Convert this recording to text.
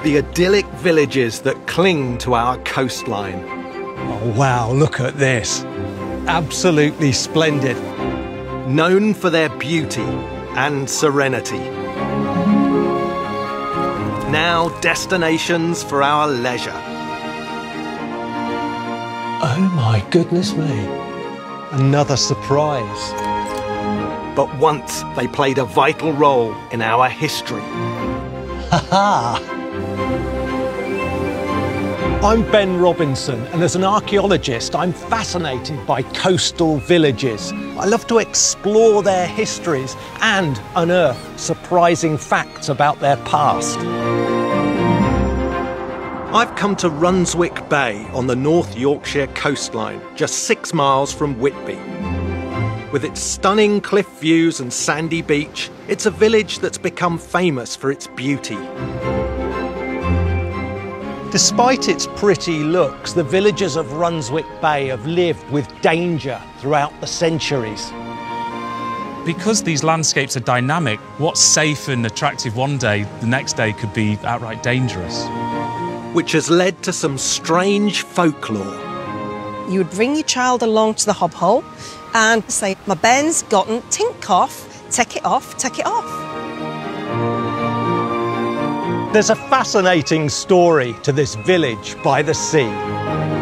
The idyllic villages that cling to our coastline. Oh, wow, look at this. Absolutely splendid. Known for their beauty and serenity. Now destinations for our leisure. Oh my goodness me. Another surprise. But once they played a vital role in our history. Ha-ha! I'm Ben Robinson, and as an archaeologist, I'm fascinated by coastal villages. I love to explore their histories and unearth surprising facts about their past. I've come to Runswick Bay on the North Yorkshire coastline, just 6 miles from Whitby. With its stunning cliff views and sandy beach, it's a village that's become famous for its beauty. Despite its pretty looks, the villagers of Runswick Bay have lived with danger throughout the centuries. Because these landscapes are dynamic, what's safe and attractive one day, the next day could be outright dangerous. Which has led to some strange folklore. You would bring your child along to the hob hole and say, "My Ben's gotten tink off, take it off, take it off." There's a fascinating story to this village by the sea.